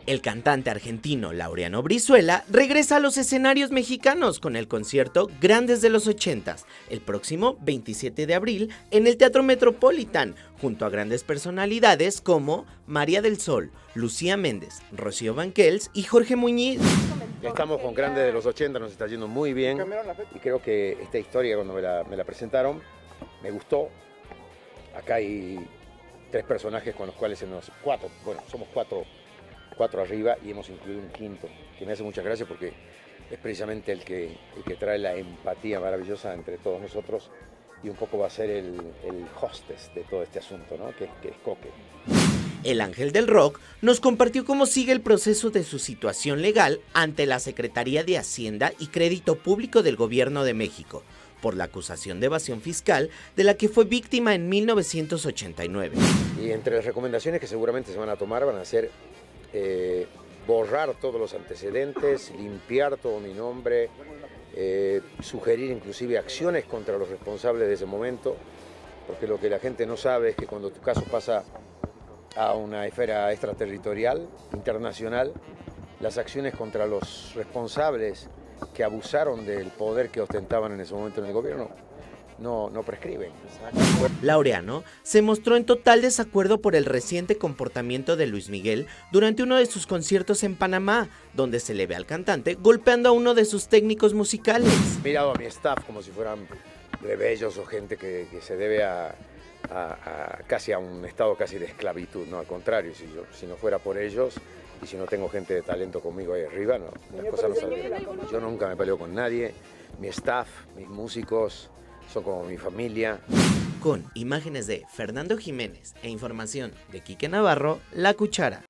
El cantante argentino Laureano Brizuela regresa a los escenarios mexicanos con el concierto Grandes de los 80s, el próximo 27 de abril en el Teatro Metropolitan, junto a grandes personalidades como María del Sol, Lucía Méndez, Rocío Banquels y Jorge Muñiz. Estamos con Grandes de los 80, nos está yendo muy bien y creo que esta historia cuando me la presentaron me gustó. Acá hay 3 personajes con los cuales somos cuatro arriba y hemos incluido un quinto, que me hace mucha gracia porque es precisamente el que trae la empatía maravillosa entre todos nosotros y un poco va a ser el hostess de todo este asunto, ¿no? que es Coque. El ángel del rock nos compartió cómo sigue el proceso de su situación legal ante la Secretaría de Hacienda y Crédito Público del Gobierno de México, por la acusación de evasión fiscal de la que fue víctima en 1989. Y entre las recomendaciones que seguramente se van a tomar van a ser borrar todos los antecedentes, limpiar todo mi nombre, sugerir inclusive acciones contra los responsables de ese momento, porque lo que la gente no sabe es que cuando tu caso pasa a una esfera extraterritorial, internacional, las acciones contra los responsables que abusaron del poder que ostentaban en ese momento en el gobierno no prescriben. Laureano se mostró en total desacuerdo por el reciente comportamiento de Luis Miguel durante uno de sus conciertos en Panamá, donde se le ve al cantante golpeando a uno de sus técnicos musicales. He mirado a mi staff como si fueran plebeyos o gente que se debe casi a un estado casi de esclavitud, no, al contrario, si no fuera por ellos y si no tengo gente de talento conmigo ahí arriba, no, las cosas no saldrían. Yo nunca me peleo con nadie, mi staff, mis músicos son como mi familia. Con imágenes de Fernando Jiménez e información de Quique Navarro, La Cuchara.